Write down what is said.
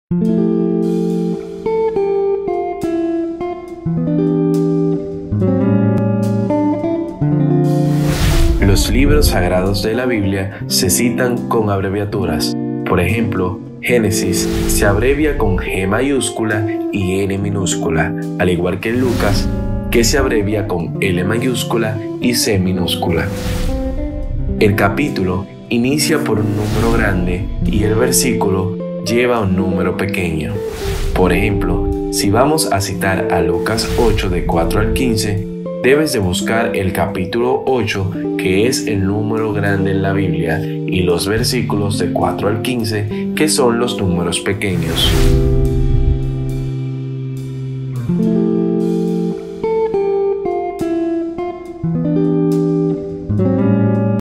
Los libros sagrados de la Biblia se citan con abreviaturas. Por ejemplo, Génesis se abrevia con G mayúscula y N minúscula, al igual que Lucas, que se abrevia con L mayúscula y C minúscula. El capítulo inicia por un número grande y el versículo lleva un número pequeño. Por ejemplo, si vamos a citar a Lucas 8 de 4 al 15, debes de buscar el capítulo 8, que es el número grande en la Biblia, y los versículos de 4 al 15, que son los números pequeños.